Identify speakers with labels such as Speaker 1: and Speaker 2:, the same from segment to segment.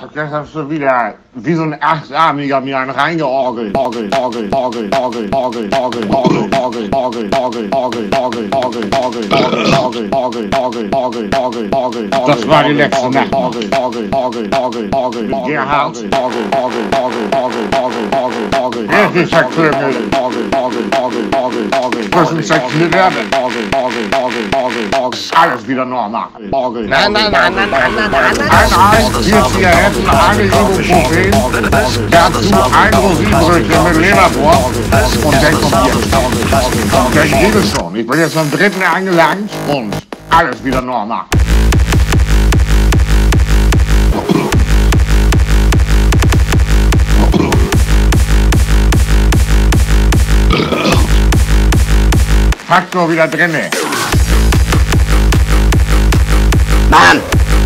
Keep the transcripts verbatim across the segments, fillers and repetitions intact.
Speaker 1: Das hast du wieder wie so ein Achtarmiger mir einen reingeorgelt. Orgel, Orgel, Orgel, Orgel, Orgel, Orgel, Orgel, Orgel, Orgel, Orgel, Orgel, Orgel, Orgel, Orgel, Orgel, Orgel, Orgel, Orgel, Orgel, Orgel. Das war die letzte Nacht. Orgel, Orgel, Orgel, Orgel, Orgel, Gerhard. Orgel, Orgel, Orgel, Orgel, Orgel, Orgel, Orgel. Wer ist der Klöngel? Orgel, Orgel, Orgel, Orgel, Orgel. Was ist der Knitter? Orgel, Orgel, Orgel, Orgel, Orgel. Alles wieder normal. Orgel.
Speaker 2: Nein, nein, nein, nein, nein, nein, nein, nein.
Speaker 1: Ein Eis, vier Zigaretten, eine Ibuprofen, dazu ein Rosinenbrötchen mit Leberwurst und dann kommt hier. Das geht es schon. Ich bin jetzt am dritten angelangt und alles wieder normal. Faktor wieder drinne.
Speaker 2: Mann!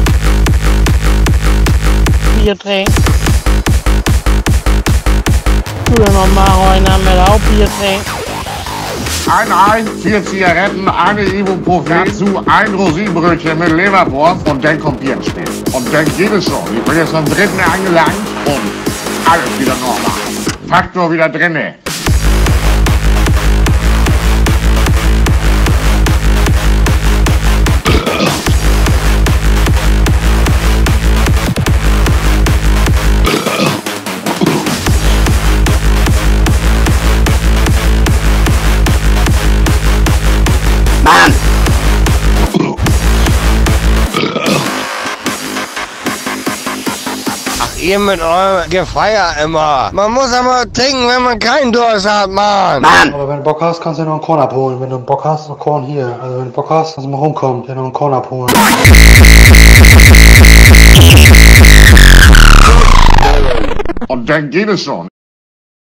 Speaker 3: Bier trinken. Tu doch noch mal einer mit auch Bier trinken.
Speaker 1: Ein Ei, vier Zigaretten, eine Ibuprofen, dazu ein Rosinenbrötchen mit Leberwurst und dann kommt Bier ins Spiel. Und dann geht es schon. Ich bin jetzt am dritten angelangt und alles wieder normal. Faktor wieder drinne.
Speaker 2: Mann! Ach, ihr mit eurem Gefeier immer. Man muss aber trinken, wenn man keinen Durst hat, Mann. Mann!
Speaker 4: Aber wenn du Bock hast, kannst du dir noch einen Korn abholen. Wenn du Bock hast, noch Korn hier. Also wenn du Bock hast, kannst du mal rumkommen, dir noch einen Korn abholen.
Speaker 1: Und dann geht es schon.